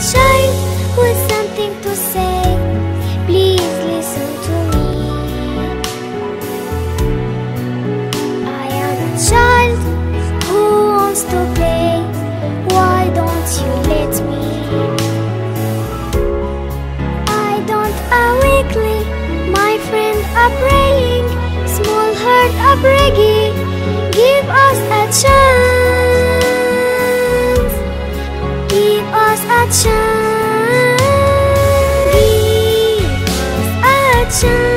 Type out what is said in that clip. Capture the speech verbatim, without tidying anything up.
child with something to say. Please listen to me. I am a child who wants to play. Why don't you let me? I don't are weakly, my friend are praying. Small heart are begging. Give us a chance. Give us a chance. Give us a chance.